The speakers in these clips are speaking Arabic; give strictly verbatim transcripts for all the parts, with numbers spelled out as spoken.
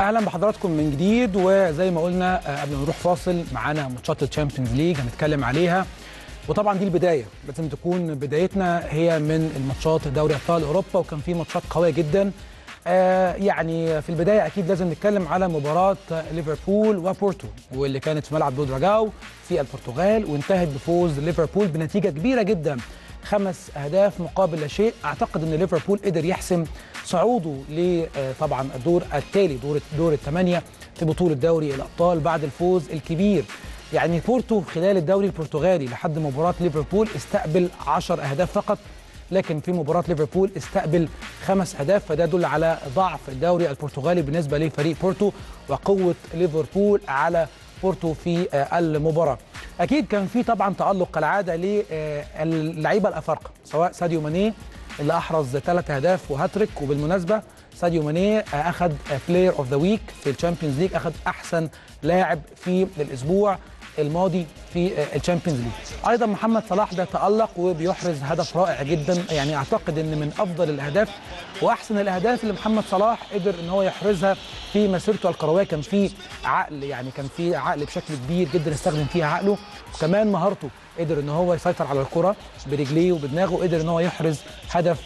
اهلا بحضراتكم من جديد. وزي ما قلنا قبل ما نروح فاصل معانا ماتشات الشامبيونز ليج هنتكلم عليها، وطبعا دي البدايه، لازم تكون بدايتنا هي من الماتشات دوري ابطال اوروبا، وكان في ماتشات قويه جدا. آه يعني في البدايه اكيد لازم نتكلم على مباراه ليفربول وبورتو، واللي كانت في ملعب بودراجاو في البرتغال، وانتهت بفوز ليفربول بنتيجه كبيره جدا، خمس اهداف مقابل لا شيء. اعتقد ان ليفربول قدر يحسم صعوده ل طبعا الدور التالي، دور دور الثمانيه في بطوله دوري الابطال بعد الفوز الكبير. يعني بورتو خلال الدوري البرتغالي لحد مباراه ليفربول استقبل عشر اهداف فقط، لكن في مباراه ليفربول استقبل خمس اهداف، فده يدل على ضعف الدوري البرتغالي بالنسبه لفريق بورتو وقوه ليفربول على بورتو في المباراه. اكيد كان في طبعا تالق كالعاده للعيبه الافارقه، سواء ساديو ماني اللي احرز ثلاث اهداف وهاتريك، وبالمناسبه ساديو ماني اخذ بلاير اوف ذا ويك في الشامبيونز ليج، اخذ احسن لاعب في الاسبوع الماضي في الشامبيونز ليج. ايضا محمد صلاح ده تالق وبيحرز هدف رائع جدا، يعني اعتقد ان من افضل الاهداف واحسن الاهداف اللي محمد صلاح قدر ان هو يحرزها في مسيرته الكرويه. كان في عقل، يعني كان في عقل بشكل كبير جدا استخدم فيها عقله، وكمان مهارته، قدر ان هو يسيطر على الكره برجليه وبدماغه، قدر ان هو يحرز هدف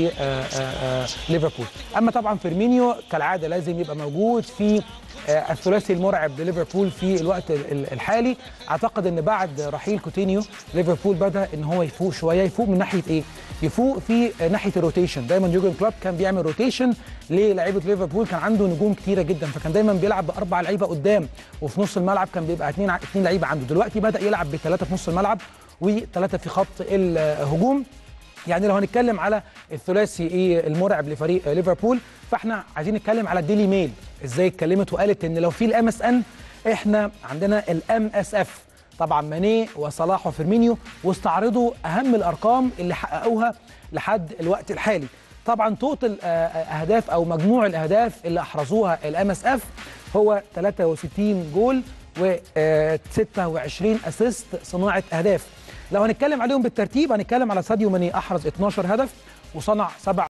لليفربول. اما طبعا فيرمينيو كالعاده لازم يبقى موجود في الثلاثي المرعب لليفربول في الوقت الحالي. اعتقد ان بعد رحيل كوتينيو ليفربول بدا ان هو يفوق شويه، يفوق من ناحيه ايه؟ يفوق في ناحيه الروتيشن. دايما يورجن كلوب كان بيعمل روتيشن للاعيبه ليفربول، كان عنده نجوم كتيره جدا، فكان دايما بيلعب باربع لعيبه قدام، وفي نص الملعب كان بيبقى اثنين اثنين لعيبه عنده. دلوقتي بدا يلعب بثلاثه في نص الملعب وثلاثه في خط الهجوم. يعني لو هنتكلم على الثلاثي ايه المرعب لفريق ليفربول، فاحنا عايزين نتكلم على الديلي ميل ازاي اتكلمت وقالت ان لو في الام اس ان احنا عندنا الام اس اف، طبعا ماني وصلاح وفيرمينيو، واستعرضوا اهم الارقام اللي حققوها لحد الوقت الحالي. طبعا توتال اهداف او مجموع الاهداف اللي احرزوها الام اس اف هو ثلاثة وستين جول و ستة وعشرين اسيست، صناعه اهداف. لو هنتكلم عليهم بالترتيب هنتكلم على ساديو ماني احرز اثناشر هدف وصنع سبع